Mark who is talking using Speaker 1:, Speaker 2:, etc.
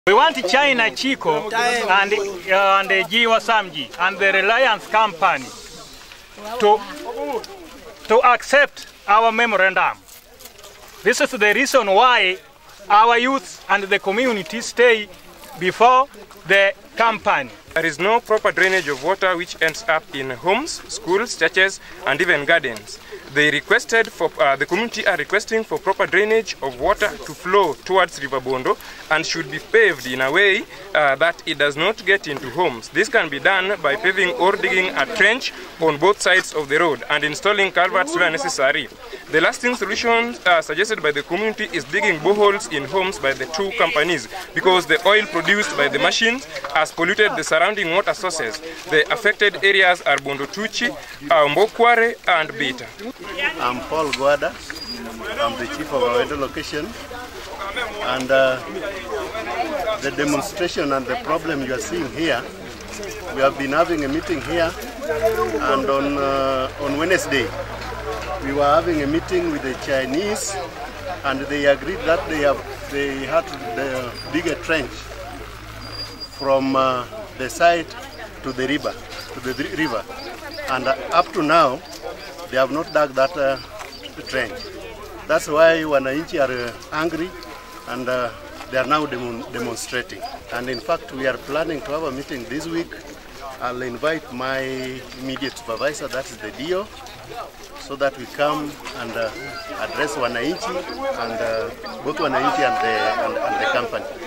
Speaker 1: We want China Chico and Jiwa Samji and the Reliance Company to accept our memorandum. This is the reason why our youth and the community stay before the company.
Speaker 2: There is no proper drainage of water which ends up in homes, schools, churches, and even gardens. They requested for, the community are requesting for proper drainage of water to flow towards River Bondo and should be paved in a way that it does not get into homes. This can be done by paving or digging a trench on both sides of the road and installing culverts where necessary. The lasting solution suggested by the community is digging boreholes in homes by the two companies because the oil produced by the machines has polluted the surrounding water sources. The affected areas are Bondo Tuchi, Mbokware, and Beta.
Speaker 3: I'm Paul Guada. I'm the chief of our location. And the demonstration and the problem you are seeing here, we have been having a meeting here, and on Wednesday, we were having a meeting with the Chinese, and they agreed that they had to dig a trench from the site to the river, and up to now, they have not dug that trench. That's why Wananchi are angry, and they are now demonstrating. And in fact, we are planning to have a meeting this week. I'll invite my immediate supervisor, that is the DO, so that we come and address Wananchi, and both Wananchi and the company.